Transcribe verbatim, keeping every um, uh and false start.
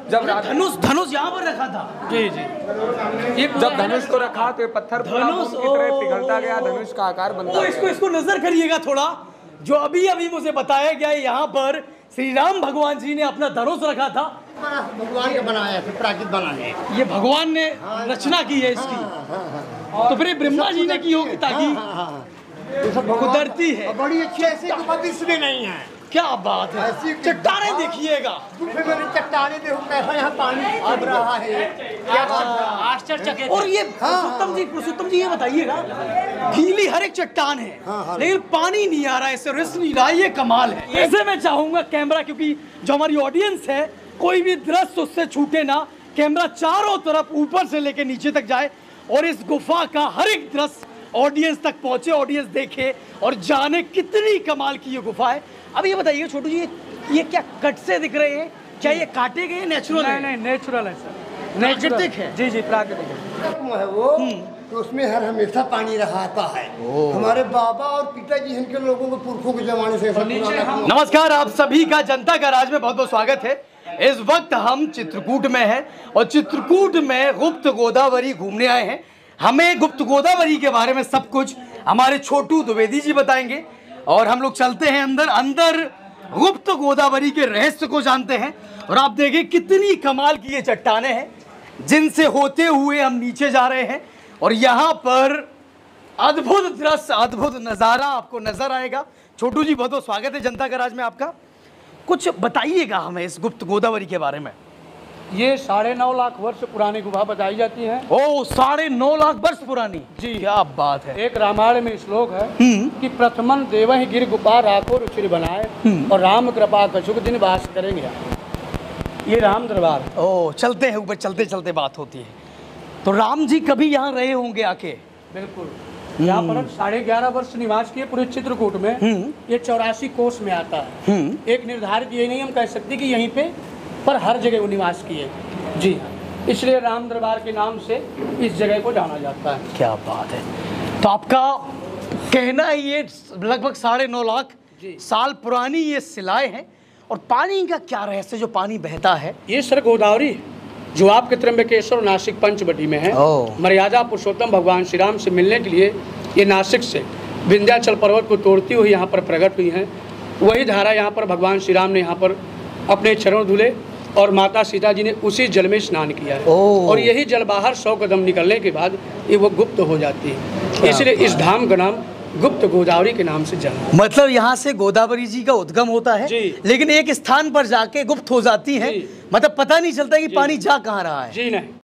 जब धनुष धनुष यहाँ पर रखा था। जी जी ये जब धनुष को रखा तो ये पत्थर धनुष की तरह पिघलता गया, धनुष का आकार बनता गया। इसको इसको नजर करिएगा थोड़ा, जो अभी अभी मुझे बताया गया यहाँ पर श्री राम भगवान जी ने अपना धनुष रखा था। भगवान का बनाया है, प्राकृतिक बना है ये, भगवान ने रचना की है इसकी। तो फिर ब्रह्मा जी ने की होगी ताकि कुदरती है। बड़ी अच्छी, ऐसी विश्व में नहीं है। क्या बात है, चट्टाने देखिएगा, चट्टाने देखो कैसा यहाँ पानी अब रहा है, आश्चर्यचकित। और ये पुरुषोत्तम जी पुरुषोत्तम जी ये बताइएगा, गीली हर एक चट्टान है लेकिन पानी नहीं आ रहा है, इससे रिस नहीं रहा, ये कमाल है। ऐसे मैं चाहूंगा कैमरा, क्योंकि जो हमारी ऑडियंस है कोई भी दृश्य उससे छूटे ना, कैमरा चारों तरफ ऊपर से लेके नीचे तक जाए और इस गुफा का हर एक दृश्य ऑडियंस तक पहुंचे, ऑडियंस देखे और जाने कितनी कमाल की ये गुफा है। अब ये बताइए छोटू जी, ये क्या कट से दिख रहे हैं, क्या ये काटे गए नेचुरल है? नहीं, नेचुरल है सर, प्राकृतिक है। जी जी प्राकृतिक है। है वो तो उसमें हर हमेशा पानी रहता है। हमारे बाबा और पिताजी इनके लोगों को पुरखों के जमाने से। नमस्कार, आप सभी का जनता का राज में बहुत बहुत स्वागत है। इस वक्त हम चित्रकूट में हैं और चित्रकूट में गुप्त गोदावरी घूमने आए हैं। हमें गुप्त गोदावरी के बारे में सब कुछ हमारे छोटू द्विवेदी जी बताएंगे और हम लोग चलते हैं अंदर अंदर गुप्त गोदावरी के रहस्य को जानते हैं। और आप देखिए कितनी कमाल की ये चट्टानें हैं जिनसे होते हुए हम नीचे जा रहे हैं और यहाँ पर अद्भुत दृश्य, अद्भुत नज़ारा आपको नजर आएगा। छोटू जी बहुत बहुत स्वागत है जनता का राज में आपका। कुछ बताइएगा हमें इस गुप्त गोदावरी के बारे में। ये साढ़े नौ लाख वर्ष पुरानी गुफा बताई जाती है। ओ, साढ़े नौ लाख वर्ष पुरानी। जी, क्या बात है। एक रामायण में श्लोक है कि प्रथमन देवहि गिर गुफा राको रुचिर बनाए और राम कृपा कछुक दिन वास करेंगे। ये राम दरबार। ओ, चलते हैं ऊपर, चलते चलते बात होती है। तो राम जी कभी यहाँ रहे होंगे आके? बिल्कुल, यहाँ पर साढ़े ग्यारह वर्ष निवास किए पूरे चित्रकूट में। ये चौरासी कोस में आता है। एक निर्धारित ये नहीं हम कह सकते कि यहीं पे, पर हर जगह वो निवास किए। जी हाँ, इसलिए राम दरबार के नाम से इस जगह को जाना जाता है। क्या बात है। तो आपका कहना है ये लगभग साढ़े नौ लाख साल पुरानी ये शिलाएं हैं। और पानी का क्या रहस्य, जो पानी बहता है? ये सर गोदावरी जो आपके त्र्यंबकेश्वर नासिक पंचवटी में है, मर्यादा पुरुषोत्तम भगवान श्री राम से मिलने के लिए ये नासिक से विंध्याचल पर्वत को तोड़ती हुई यहाँ पर प्रकट हुई है। वही धारा यहाँ पर भगवान श्री राम ने यहाँ पर अपने चरण धुले और माता सीता जी ने उसी जल में स्नान किया है। और यही जल बाहर सौ कदम निकलने के बाद ये वो गुप्त हो जाती है, इसलिए इस धाम का नाम गुप्त गोदावरी के नाम से जाना। मतलब यहाँ से गोदावरी जी का उद्गम होता है लेकिन एक स्थान पर जाके गुप्त हो जाती है, मतलब पता नहीं चलता कि पानी जा कहाँ रहा है। जी नहीं।